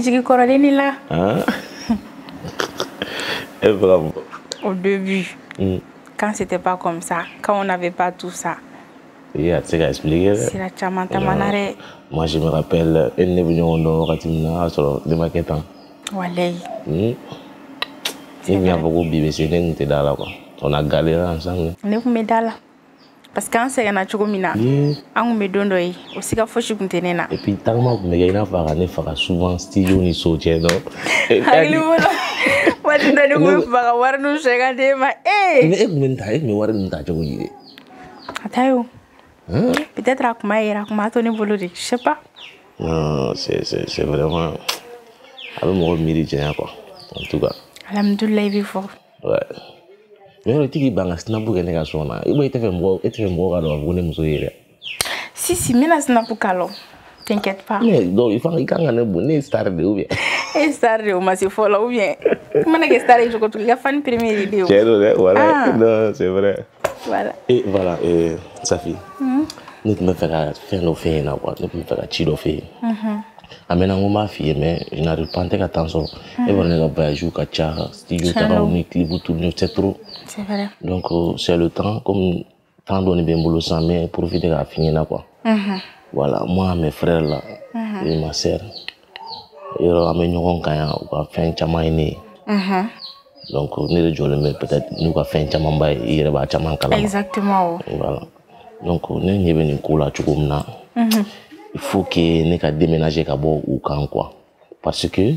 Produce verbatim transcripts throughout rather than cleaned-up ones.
Fijigi Corolini là. Hein? Et vraiment. Au début, mm. quand c'était pas comme ça, quand on n'avait pas tout ça. Oui, tu sais expliquer. C'est la chamanta manare. Moi, je me rappelle, elle n'est venue au nord, Ratimna, sur le maquetant. Walay. Il y a beaucoup de bébés, c'est une tête là, quoi. On a galéré ensemble. Ne vous mettez là. Parce qu'en c'est un autre mina. On me donne doy. Aussi qu'à faucher qu'on tenait là. Et puis, tellement que mes gars, il faut souvent studio ni sauter, non? Allez, voilà. Moi, je ne veux pas voir nous checker des ma. Eh! Mais mais t'as mais voir nous t'as joué idée. Attends. Peut-être à comment il a comment ton évolué, je sais pas. Non, c'est c'est c'est vraiment. Alors moi je mérite quoi. En tout cas. Alhamdoulilah il est fort. Ouais. Mais le tiki banga snap pour gagner son là. Il va être fait moi, être fait moi alors vous ne me soyez. Si si mais la snap pour calo. T'inquiète pas. Mais donc il faut qu'il gagne un bon star de ou bien. Et star de ou mais c'est fort là ou bien. Comment est-ce que star je crois que tu as fait une première vidéo. C'est vrai, voilà. Non, c'est vrai. Voilà. Et voilà, et Safi. Nous me faire faire nos filles là quoi. Nous me faire chier filles. Amena ngoma fille mais je n'arrive pas à entendre attention. Et voilà le voyage au Kacha, studio tara on clip tout c'est trop. C'est vrai. Donc c'est le temps comme temps donné bien boulot ça mais profiter à finir là quoi. Voilà, moi mes frères là et ma sœur. Et on a mis nous quand on a fait un chamaïné. Donc nous les jeunes mais peut-être nous a fait un chamambaï il va chaman kala. Exactement. Voilà. Donc nous n'y venons pas là tu comme na. Il faut que ne ka déménager ka bo ou kan quoi parce que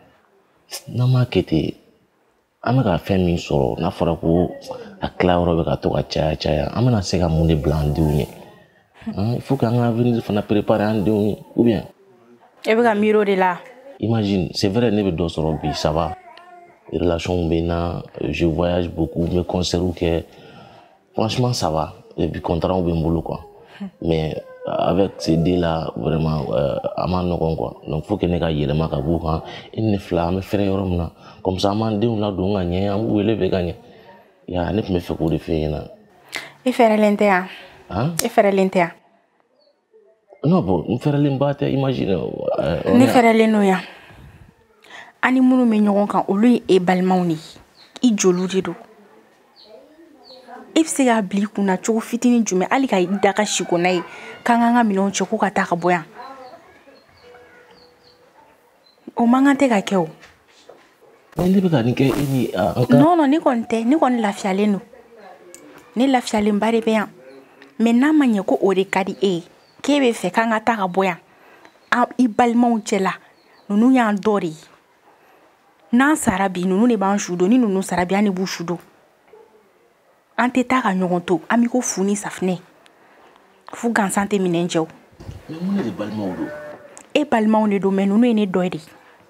na ma kete amaka fait min soro na fora ko a claro be ka to ka cha cha amana se ka mun de blanc diu il faut que on venir fana préparer en diu ou bien et be ka miro de là imagine c'est vrai ne be do soro bi ça va les relations bena je voyage beaucoup me concert ou que franchement ça va et puis contrat ou bien boulot quoi mais avec ces deux là vraiment à man quoi donc faut que ne ka yelema ka bu kan une flamme frère romna comme ça man de la do nganye am wele be gagner ya ne me fait ko de faire na et faire l'intérieur hein et faire l'intérieur non bon me faire l'embate imagine ne faire l'enoya ani munu me ɲɔgɔn kan olu e balimaw ni I jolu de do if se ka bli kunna cogo fitini jume ali ka daga shikona ye kan kan ka minɛnw cɛ ko ka taa ka bɔ yan o man kan tɛ ka kɛ o ne bɛ ka nin kɛ e ni non non ne kɔni tɛ ne kɔni lafiyalen do ne lafiyalen ba de bɛ yan mais n'a ma ɲɛ ko o de ka di e ye k'e bɛ fɛ kan ka taa ka bɔ yan I balimaw cɛla ninnu y'an dɔ de ye n'an sara bi ninnu de b'an su don ni ninnu sara bi an de b'u su don an tɛ taa ka ɲɔgɔn to an bɛ ko fu ni safinɛ fu gansan tɛ minɛn cɛ o mais mun de balimaw do e balimaw de do mais ninnu ye ne dɔ de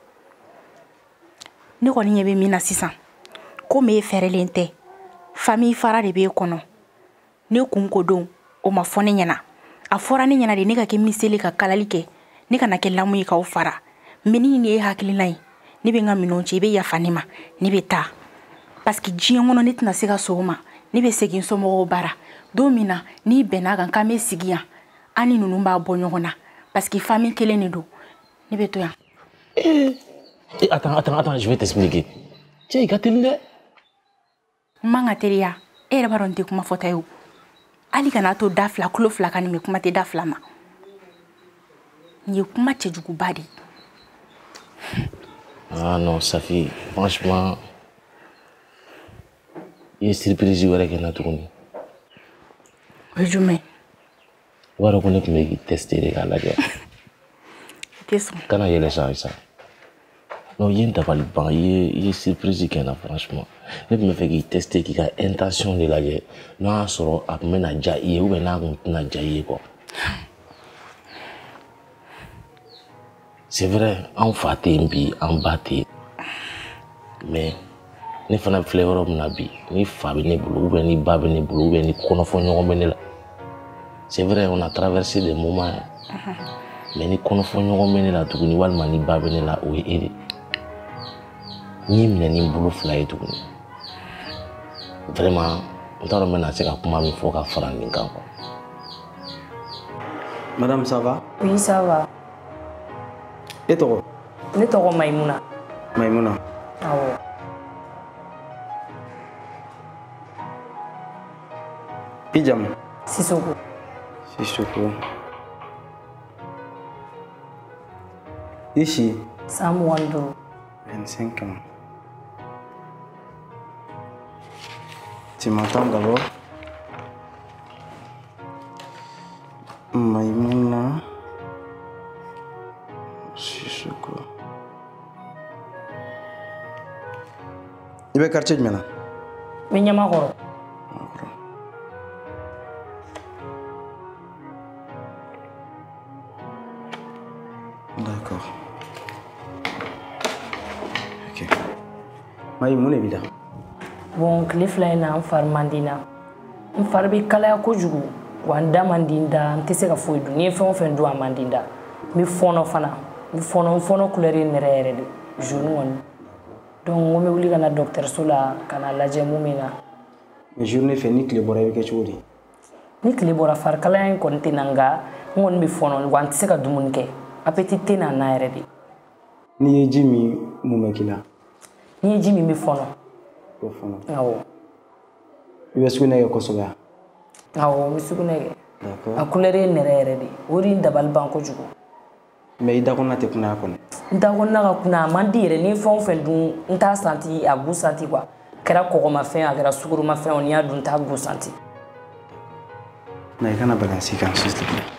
ne kɔni ɲɛ bɛ min na sisan komi e fɛrɛlen tɛ famille fara de b'e kɔnɔ ne kun ko don o ma fɔ ne ɲɛna a fɔra ne ɲɛna de ne ka kɛ miseli ka kalali kɛ ne kana kɛ lamu ye k'aw fara mais ni nin ye hakilina ye ne bɛ n ka minɛnw cɛ I bɛ yafa ne ma ne bɛ taa parce que diɲɛ kɔnɔ ne tɛna se ka sɔn o ma ne bɛ segin somɔgɔw bara don min na n'i bɛnna kan k'an bɛ sigi yan an ni ninnu b'a bɔ ɲɔgɔn na parce que famille kelen de do ne bɛ to yan. Eh, attends, attends, attends, je vais t'expliquer. Tiens, il y a tellement de... Man ka teriya e yɛrɛ b'a dɔn n tɛ kuma fɔta ye o hali kana to da fila kulo fila kan nin mɛ kuma tɛ da fila ma nin ye kuma cɛjuguba de. Ah non, Safi, franchement, il y a surprise wɛrɛ kɛ na tuguni. O ye jumɛn? I b'a dɔn ko ne tun bɛ k'i tester de k'a lajɛ. I tɛ sɔn. Kana yɛlɛ sa sa. Non, il y a une dabali ban, il y a surprise kɛ na franchement. Ne tun bɛ fɛ k'i tester k'i ka intention de lajɛ. N'a y'a sɔrɔ a tun bɛ na diya I ye ou bien n'a tun tɛna diya I ye quoi. C'est vrai, an fa tɛ yen bi, an ba tɛ yen. Mais ne fana filɛ yɔrɔ min na bi, ni fa bɛ ne bolo ou bien ni ba bɛ ne bolo ou bien ni kɔnɔfɔɲɔgɔn bɛ ne la. C'est vrai, on a traversé des moments. Mais ni kɔnɔfɔɲɔgɔn bɛ ne la tuguni walima ni ba bɛ ne la o ye e de. Ni minɛ ni bolo fila ye tuguni. Vraiment, n t'a dɔn n bɛna se ka kuma min fɔ ka fara nin kan quoi. Madame, ça va? Oui, ça va. Et toi? Ne tɔgɔ Maïmouna. Maïmouna. Awɔ. I jamu? Sissoko. Sissoko. I si? San mugan ni duuru. vingt-cinq ans. Tu m'entends d'abord? Maïmouna Sissoko. I bɛ quartier jumɛn na? N bɛ Ɲamakɔrɔ. D'accord. Ok. Maï, mun de b'i la? Bon, tile fila in na n fari man di n na. N fari bɛ kalaya kojugu wa n da man di n da n tɛ se ka foyi dun. Ni ye fɛn o fɛn dun a man di n da. N bɛ fɔɔnɔ fana. N bɛ fɔɔnɔ n fɔɔnɔ couleur ye nɛrɛ yɛrɛ de. Jaune kɔni. Donc n ko n bɛ wuli ka na dɔgɔtɔrɔso la ka na lajɛ mun bɛ n na. Mais journée fɛ ni tile bɔra i bɛ kɛ cogo di? Ni tile bɔra fari kalaya in kɔni tɛ na nka n kɔni bɛ fɔɔnɔ wa n tɛ se ka dumuni kɛ. Appétit tɛ na n na yɛrɛ de. N'i ye ji min mun bɛ k'i la? N'i ye ji min n bɛ fɔɔnɔ. I bɛ fɔɔnɔ. Awɔ. I bɛ sugunɛ kɛ kosɛbɛ? Awɔ n bɛ sugunɛ kɛ. D'accord. A couleur ye nɛrɛ yɛrɛ de. O de ye n dabali ban kojugu. Mais i da kɔnɔna tɛ kunnaya kɔni? N da kɔnɔna ka kunna a man di yɛrɛ. Ni ye fɛn o fɛn dun n t'a santi a goût santi quoi. A kɛra kɔgɔmafɛn a kɛra sukoromafɛn n'i y'a dun n t'a goût santi. Na i kana balansi kan s'il te plaît.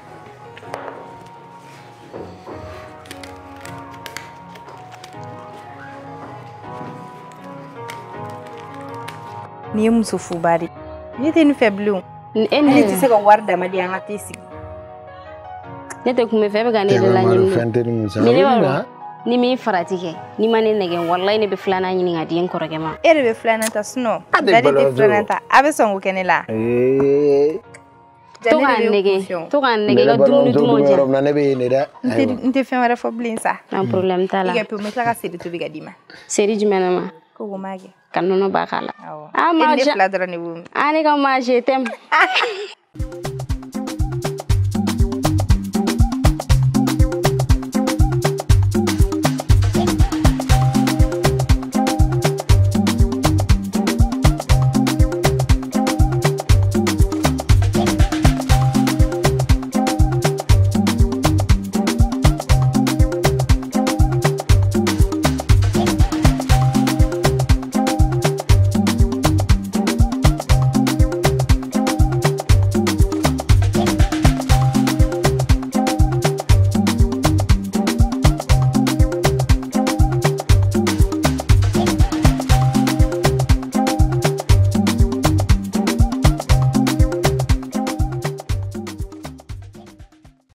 Ni ye muso fuba de ne tɛ nin fɛ bilen e ne tɛ se ka wari dama di an ka t'i sigi ne tɛ kun bɛ fɛ bɛ ka ne de la ɲini ni min farati kɛ ni ma ne nɛgɛ wallahi ne bɛ filanan ɲini ka di n kɔrɔkɛ ma e de bɛ filanan ta sinon Dadi tɛ filanan ta a bɛ sɔn k'o kɛ ne la to ka nɛgɛ to ka nɛgɛ ka dumuni dumanw diyan ne bɛ yen de dɛ n tɛ fɛn wɛrɛ fɔ bilen sa un problème t'a la i kɛ pe n bɛ tila ka seri tobi ka d'i ma seri jumɛn na ma ko ko m'a kɛ ka nɔnɔ b'a k'a la awɔ e ni ne fila dɔrɔn de b'o min ah ne ka ma je t'aime